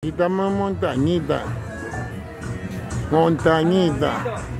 Aquí estamos en Montañita. Montañita.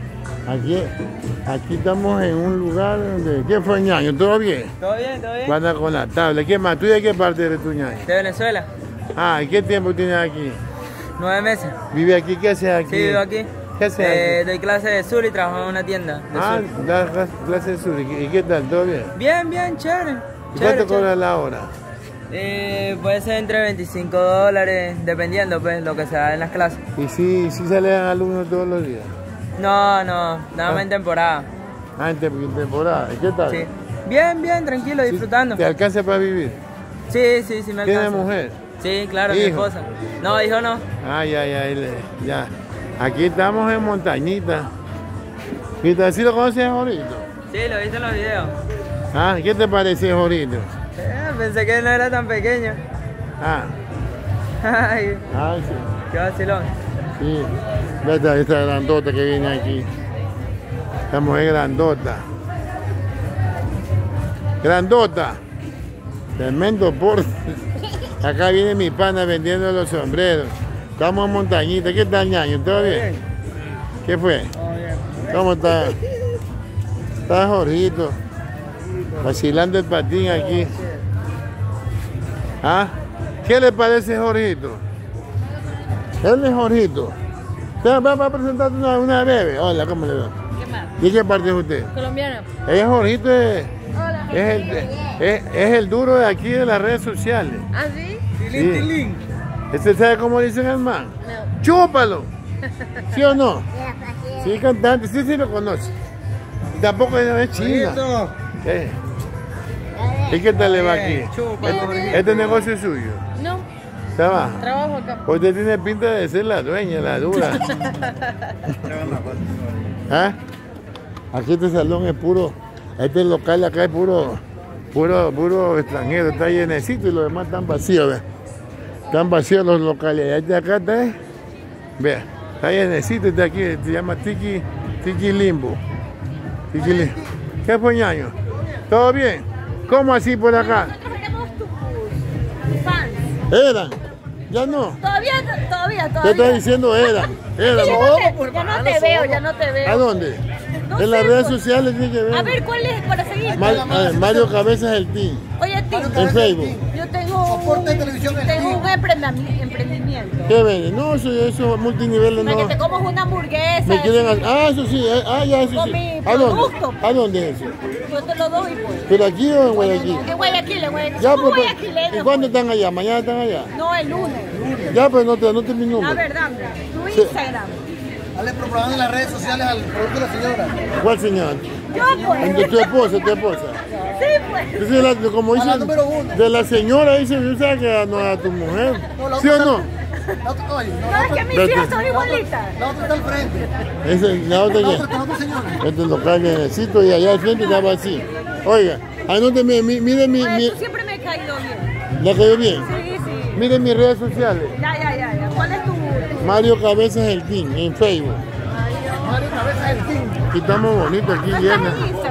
Aquí estamos en un lugar donde... ¿Qué fue, ñaño? ¿Todo bien? ¿Todo bien? ¿Todo bien? Anda con la tabla. ¿Qué más? ¿Tú de qué parte eres tu, ñaño? De Venezuela. Ah, ¿y qué tiempo tienes aquí? 9 meses. ¿Vive aquí? ¿Qué haces aquí? Sí, vivo aquí. ¿Qué haces aquí? Doy clase de sur y trabajo en una tienda de sur. Das clase de sur. ¿Y qué tal? ¿Todo bien? Bien, bien, chévere. ¿Y cuánto cobras la hora? Puede ser entre $25, dependiendo pues lo que se da en las clases. ¿Y si salen alumnos todos los días? No, nada más en temporada. Ah, en temporada. ¿Y qué tal? Sí. Bien, bien, tranquilo, disfrutando. ¿Te alcanza para vivir? Sí, me alcanza. ¿Tienes mujer? Sí, claro, ¿Hijo? mi esposa. No, hijo no. Ah, ya. Aquí estamos en Montañita. ¿Y ¿sí lo conoces, Jorito? Sí, lo viste en los videos. Ah, ¿qué te parece, Jorito? Pensé que no era tan pequeño. Ah. Ay, Sí. qué vacilón. Sí. Esta grandota que viene aquí. Esta mujer grandota. Grandota. Tremendo porte. Acá viene mi pana vendiendo los sombreros. Estamos en Montañita. ¿Qué tal, ñaño? ¿Todo bien? ¿Qué fue? Todo bien. ¿Cómo está? Está Jorgito. Vacilando el patín aquí. ¿Ah? ¿Qué le parece, Jorgito? Él es Jorgito. Va a presentarte una bebé. Hola, ¿cómo le va? ¿Qué más? ¿De qué parte es usted? Colombiano. Ella, Jorgito, Hola. es el duro de aquí de las redes sociales. ¿Ah, sí? Sí. ¿Este sabe cómo dicen al man? No. ¡Chúpalo! ¿Sí o no? Sí, cantante, sí lo conoce. Y tampoco es china. ¿Qué? ¿Y qué tal le va aquí? ¿Este negocio es suyo? No, ¿Se va? trabajo acá. Usted tiene pinta de ser la dueña, la dura. ¿Ah? Aquí este salón es puro, este local acá es puro extranjero, está llenecito y los demás están vacíos, ¿ve? Están vacíos los locales. Este acá está, vea, está llenecito, este aquí, se llama Tiki Limbo. Tiki Limbo. ¿Qué fue, ñaño? ¿Todo bien? ¿Cómo así por acá? Nosotros éramos tus fans. ¿Eran? ¿Ya no? Todavía. ¿Qué estás diciendo? Eran. Ya no te veo. ¿A dónde? No En las sé, redes pues. sociales tiene que ver. A ver, ¿cuál es para seguir? Mario Cabezas el Team. Oye, Tim, En Facebook. yo tengo un emprendimiento. ¿Qué vende? No, eso es multinivel. Para No. que te comas una hamburguesa. Me quieren eso sí. Ya, eso Con sí. mi ¿A dónde? producto. ¿A dónde es eso? Yo te lo doy, pues. ¿Pero aquí o en Guayaquil? En Guayaquil. Ya, Somos pues, guayaquileños, ¿y cuándo pues. están allá? ¿Mañana están allá? No, el lunes. Ya, pues no te mi La número. verdad, tu Sí. Instagram. Dale propaganda en las redes sociales al producto de la señora. ¿Cuál señor? Yo, pues. El de tu esposa. Sí, pues. Esa es como A la dicen, número uno. de la señora dice, yo sé que no a tu mujer. la ¿Sí o otra no? La otra, oye, No, es que mis Vete. hijas son igualitas. la otra está al frente. La otra La que. otra está la otra señora. Este local que necesito y allá al frente estaba así. Oiga, anóteme, mire Oye, tú siempre me he caído bien. ¿la cayó bien? Sí. Miren mis redes sociales. Ya. ¿Cuál es tu? Mario Cabezas el Team en Facebook. Mario Cabeza del Team. Aquí estamos bonitos, aquí ¿No estás llenos. en Instagram?